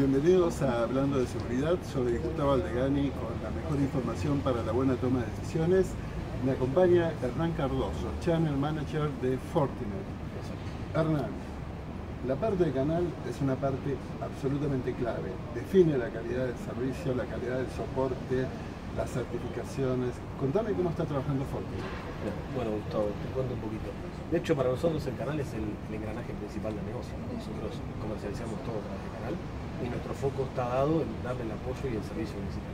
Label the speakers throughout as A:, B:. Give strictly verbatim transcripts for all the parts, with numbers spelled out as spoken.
A: Bienvenidos a Hablando de Seguridad. Soy Gustavo Aldegani con la mejor información para la buena toma de decisiones. Me acompaña Hernán Cardoso, Channel Manager de Fortinet. Hernán, la parte de canal es una parte absolutamente clave. Define la calidad del servicio, la calidad del soporte, las certificaciones. Contame cómo está trabajando Fortinet.
B: Bueno, Gustavo, te cuento un poquito. De hecho, para nosotros el canal es el, el engranaje principal del negocio. Nosotros comercializamos todo a través del canal y nuestro foco está dado en darle el apoyo y el servicio que necesitan.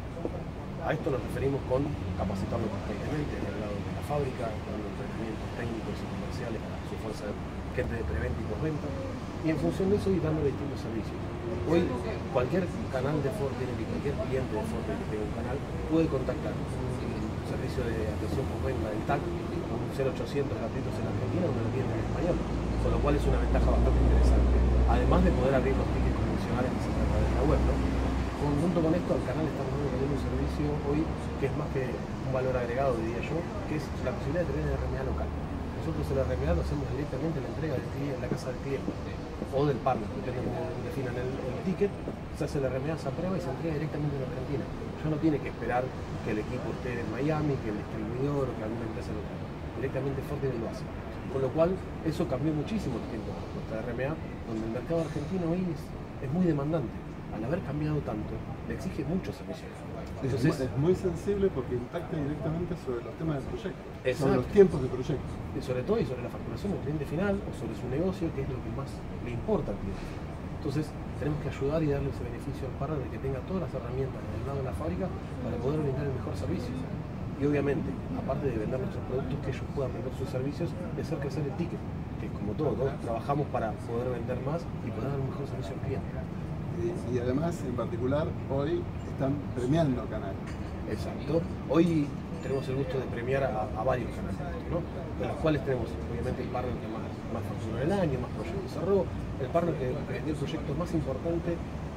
B: A esto nos referimos con capacitarlo constantemente en el lado de la fábrica, dando entrenamientos técnicos y comerciales para su fuerza de gente de preventa y postventa, y en función de eso ir dándole distintos servicios. Hoy cualquier canal de Fortinet y cualquier cliente de Fortinet que tenga un canal puede contactar un servicio de atención postventa del T A C con un cero ochocientos gratuitos en Argentina donde lo tienen en español, con lo cual es una ventaja bastante interesante, además de poder abrir los tickets convencionales que se trata de la web, ¿no? Conjunto con esto, al canal estamos dando también un servicio hoy que es más que un valor agregado, diría yo, que es la posibilidad de tener R M A local. Nosotros el R M A lo hacemos directamente en la entrega del cliente, en la casa del cliente o del partner, depende de cómo definan el, el ticket, se hace el R M A, se aprueba y se entrega directamente en Argentina. Ya no tiene que esperar que el equipo esté en Miami, que el distribuidor o que alguna empresa lo traiga. Directamente Fortinet lo hace. Con lo cual, eso cambió muchísimo el tiempo con nuestra R M A, donde el mercado argentino hoy es, es muy demandante. Al haber cambiado tanto, le exige muchos servicios.
A: Entonces, es, es muy sensible porque impacta directamente sobre los temas del proyecto,
B: exacto,
A: sobre los tiempos del proyecto.
B: Y sobre todo y sobre la facturación del cliente final o sobre su negocio, que es lo que más le importa al cliente. Entonces, tenemos que ayudar y darle ese beneficio al partner de que tenga todas las herramientas del lado de la fábrica para poder brindar el mejor servicio. Y obviamente, aparte de vender nuestros productos, que ellos puedan vender sus servicios, de hacer crecer el ticket, que como todo, todos trabajamos para poder vender más y poder dar un mejor servicio al cliente.
A: Y, y además, en particular, hoy están premiando canales.
B: Exacto. Hoy tenemos el gusto de premiar a, a varios canales, ¿no? De los cuales tenemos, obviamente, el partner que más, más facturó en el año, más proyectos cerró, el partner que vendió el proyecto más importante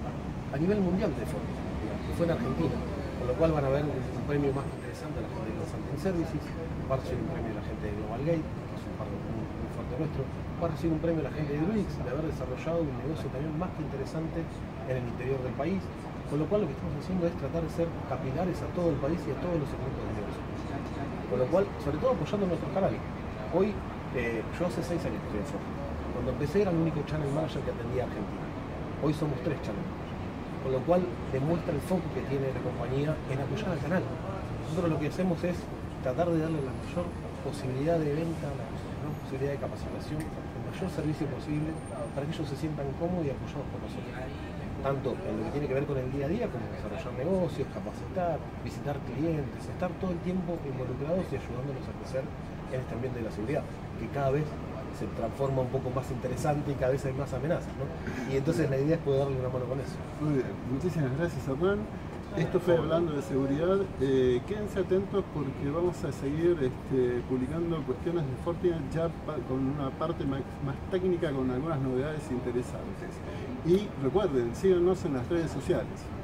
B: a nivel mundial de Fortinet, que fue en Argentina. Con lo cual van a ver un, un premio más interesante a la gente de Consulting Services, va a recibir un premio a la gente de Global Gate, que es un partner muy, muy fuerte nuestro, va a recibir un premio a la gente de Druix de haber desarrollado un negocio también más que interesante en el interior del país. Con lo cual lo que estamos haciendo es tratar de ser capilares a todo el país y a todos los segmentos de negocio. Con lo cual, sobre todo apoyando nuestros canales. Hoy, eh, yo hace seis años que estoy en Fortinet. Cuando empecé era el único channel manager que atendía a Argentina. Hoy somos tres channel managers. Con lo cual demuestra el foco que tiene la compañía en apoyar al canal. Nosotros lo que hacemos es tratar de darle la mayor posibilidad de venta, la mayor posibilidad de capacitación, el mayor servicio posible para que ellos se sientan cómodos y apoyados por nosotros. Tanto en lo que tiene que ver con el día a día, como desarrollar negocios, capacitar, visitar clientes, estar todo el tiempo involucrados y ayudándolos a crecer en este ambiente de la seguridad, que cada vez se transforma un poco más interesante y cada vez hay más amenazas, ¿no? Y entonces la idea es poder darle una mano con eso.
A: Muy bien, muchísimas gracias, Hernán. Esto fue Hablando de Seguridad. Eh, quédense atentos porque vamos a seguir este, publicando cuestiones de Fortinet ya con una parte más, más técnica, con algunas novedades interesantes. Y recuerden, síganos en las redes sociales.